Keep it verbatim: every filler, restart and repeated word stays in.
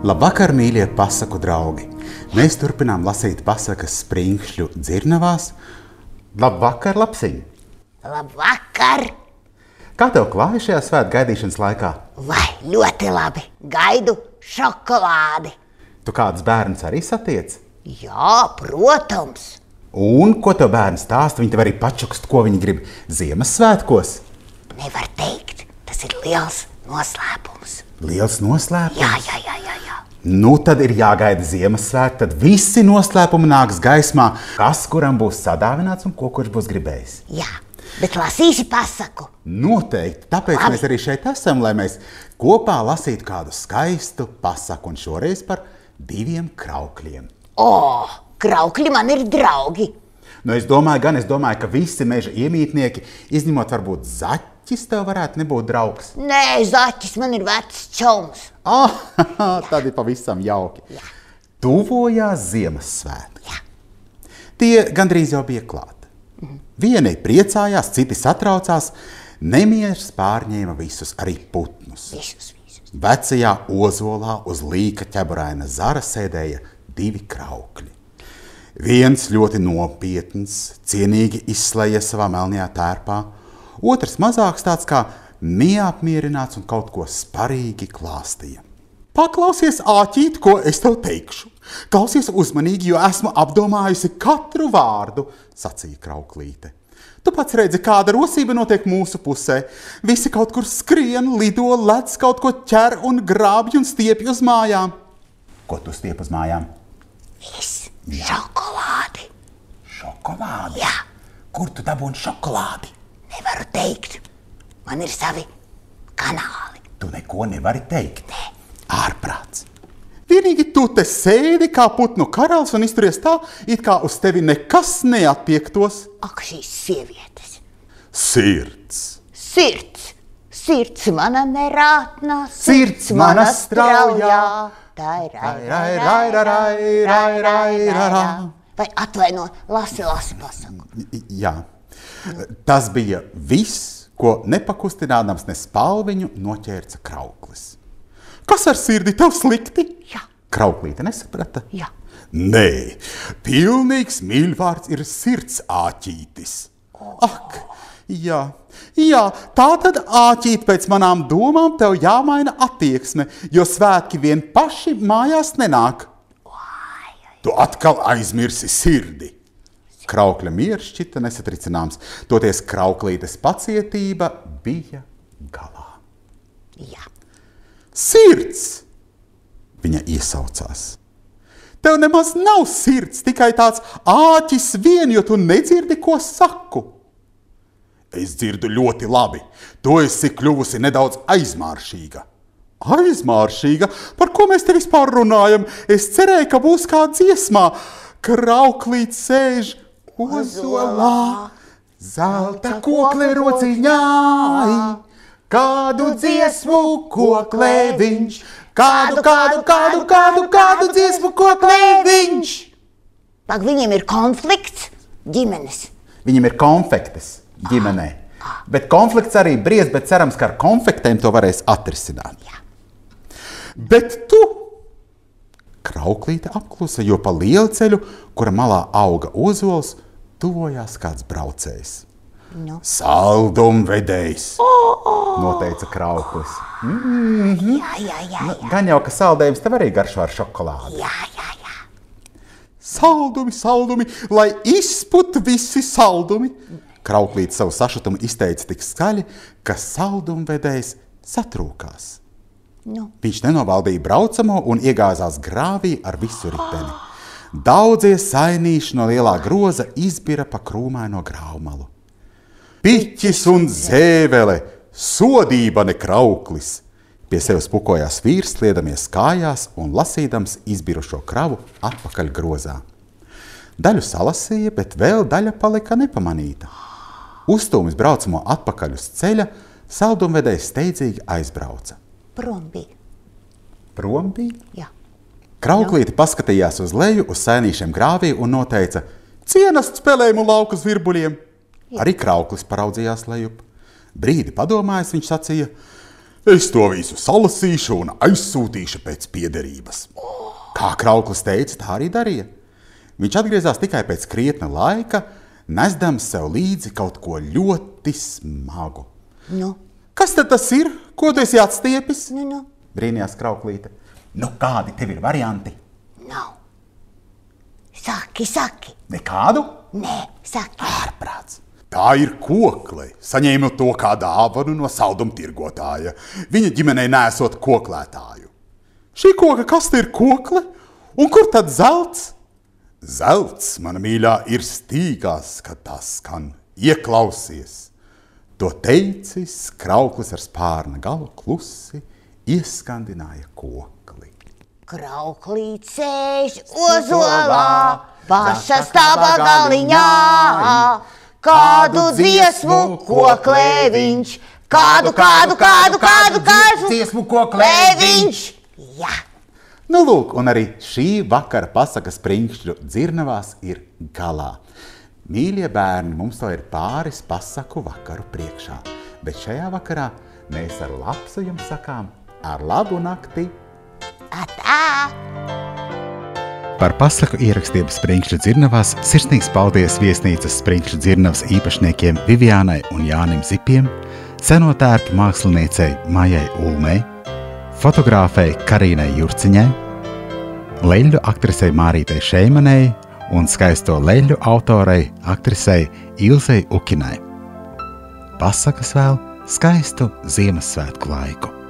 Labvakar, mīļie pasaku draugi! Mēs turpinām lasīt pasakas Sprinkšļu dzirnavās. Labvakar, Lapsiņ! Labvakar! Kā tev klājas šajā svētku gaidīšanas laikā? Vai, ļoti labi! Gaidu šokolādi! Tu kādus bērnus arī satiec? Jā, protams! Un ko tev bērni stāsta? Viņi tev arī pačukst, ko viņi grib Ziemassvētkos? Nevar teikt, tas ir liels noslēpums. Liels noslēpums? Jā, jā, jā, jā, jā. Nu, tad ir jāgaida Ziemassvētki, tad visi noslēpumi nāks gaismā. Kas kuram būs sadāvināts un ko kurš būs gribējis? Jā, bet lasīsi pasaku. Noteikti, tāpēc Labi. Mēs arī šeit esam, lai mēs kopā lasītu kādu skaistu pasaku un šoreiz par diviem kraukļiem. O, kraukļi man ir draugi. Nu, es domāju, gan es domāju, ka visi meža iemītnieki, izņemot varbūt zaķis, tev varētu nebūt draugs. Nē, zaķis man ir vecs čoms. Ah, tad ir pavisam jauki. Jā. Tuvojās Ziemassvētki. Jā. Tie gandrīz jau bija klāt. Mhm. Vieni priecājās, citi satraucās, nemieris pārņēma visus, arī putnus. Visus, visus. Vecajā ozolā uz līka ķeburaina zara sēdēja divi kraukļi. Viens ļoti nopietns, cienīgi izslēja savā melnajā tērpā, otrs mazāks tāds kā neapmierināts un kaut ko sparīgi klāstīja. Paklausies, āķīt, ko es tev teikšu. Klausies uzmanīgi, jo esmu apdomājusi katru vārdu, sacīja krauklīte. Tu pats redzi, kāda rosība notiek mūsu pusē. Visi kaut kur skrien, lido, lec, kaut ko ķer un grābj un stiepj uz mājām. Ko tu stiep uz mājām? Es šokolādi. Šokolādi? Jā. Kur tu dabūni šokolādi? Nevaru teikt. Man ir savi kanāli. Tu neko nevari teikt. Nē. Ārprāts. Vienīgi tu te sēdi kā putnu karalis un izturies tā, it kā uz tevi nekas neattiektos. Ak, šīs sievietes. Sirds. Sirds. Sirds mana nerātnā. Sirds mana straujā. Tā ir rai, rai, rai, rai, rai, rai, rai, rai. Vai atvaino, lasi, lasi pasaku. Jā. Tas bija viss, ko nepakustinādams ne spalviņu noķērca krauklis. Kas ar sirdi tev slikti? Jā. Krauklīte nesaprata? Jā. Nē, pilnīgs mīļvārds ir sirds āķītis. Ak, jā, jā, tā tad āķīt pēc manām domām tev jāmaina attieksme, jo svētki vien paši mājās nenāk. Tu atkal aizmirsi sirdi. Kraukļa miers šķita nesatricināms, toties krauklītes pacietība bija galā. Jā. Sirds! Viņa iesaucās. Tev nemaz nav sirds, tikai tāds āķis vien, jo tu nedzirdi, ko saku. Es dzirdu ļoti labi. Tu esi kļuvusi nedaudz aizmāršīga. Aizmāršīga? Par ko mēs te vispār runājam? Es cerēju, ka būs kā dziesmā. Krauklīt sēž ozolā, zelta kokle rociņāj. Kādu dziesmu koklē viņš, kādu, kādu, kādu, kādu, kādu dziesmu koklē viņš. Pak viņiem ir konflikts ģimenes. Viņam ir konfektes ģimenē. Bet konflikts arī briest, bet cerams, ka ar konfektēm to varēs atrisināt. Jā. Bet tu, krauklīte apklusa, jo pa lielu ceļu, kura malā auga ozols, tuvojās kāds braucējs. Nu. Saldumvedējs, noteica krauklis. Mm-hmm. Jā, jā, jā, jā. Gan jau, ka saldējums tev arī garšo ar šokolādi. Jā, jā, jā. Saldumi, saldumi, lai izput visi saldumi. Krauklīte savu sašutumu izteica tik skaļi, ka saldumvedējs satrūkās. Nu. Viņš nenovaldīja braucamo un iegāzās grāvī ar visu riteni. Daudzie sainīši no lielā groza izbira pa krūmaino grāvmalu. Piķis un zēvele, sodība ne krauklis. Pie sevis pukojās vīrs, sliedamies kājās un lasīdams izbirušo kravu atpakaļ grozā. Daļu salasīja, bet vēl daļa palika nepamanīta. Uzstūmis braucamo atpakaļ uz ceļa, saldumvedējs steidzīgi aizbrauca. Prom bija. Prom bija? Jā. Krauklīte paskatījās uz leju, uz sainīšiem grāvī un noteica: cienast spēlējumu lauku zvirbuļiem. Jā. Arī krauklis paraudzījās lejup. Brīdi padomājis, viņš sacīja: Es to visu salasīšu un aizsūtīšu pēc piederības. Kā Krauklis teica, tā arī darīja. Viņš atgriezās tikai pēc krietna laika, nesdams sev līdzi kaut ko ļoti smagu. Nu? Kas tad tas ir? Ko tu esi atstiepis? Nu, nu. Brīnījās Krauklīte. Nu, kādi tev ir varianti? Nav. Saki, saki. Nekādu? Nē, saki. Ārprāts. Tā ir kokle. Saņēmu to kā dāvanu no saldumtirgotāja. Viņa ģimenei nesot koklētāju. Šī koka kaste ir kokle? Un kur tad zelts? Zelts, mana mīļā, ir stīgās, kad tas skan. Ieklausies. To teicis, Krauklis ar spārna galu klusi ieskandināja kokli. Krauklīt sēž ozolā, paša staba galiņā. Kādu dziesmu koklē viņš, kādu, kādu, kādu, kādu, kādu dziesmu koklē viņš. Jā. Nu, lūk, un arī šī vakara pasakas Sprinkšķu dzirnavās ir galā. Mīļie bērni, mums to ir pāris pasaku vakaru priekšā, bet šajā vakarā mēs ar Lapsu jums sakām ar labu nakti. Atā! Par pasaku ierakstiem Sprinkšķu dzirnavās sirsnīgs paldies viesnīcas Sprinkšķu dzirnavas īpašniekiem Viviānai un Jānim Zipiem, senotērpu māksliniecei Maijai Ulmei, fotogrāfei Karīnai Jurciņai, leļļu aktrisei Mārītei Šeimanei un skaisto leļļu autorei aktrisei Ilzei Ukinai. Pasakas vēl skaistu Ziemassvētku laiku.